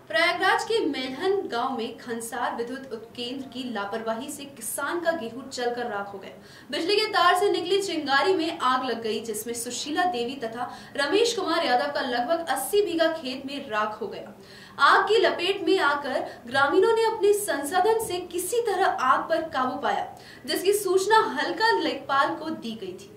प्रयागराज के मेलहन गांव में खंसार विद्युत उपकेंद्र की लापरवाही से किसान का गेहूं जलकर राख हो गया। बिजली के तार से निकली चिंगारी में आग लग गई, जिसमें सुशीला देवी तथा रमेश कुमार यादव का लगभग 80 बीघा खेत में राख हो गया। आग की लपेट में आकर ग्रामीणों ने अपने संसाधन से किसी तरह आग पर काबू पाया, जिसकी सूचना हल्का लेखपाल को दी गई थी।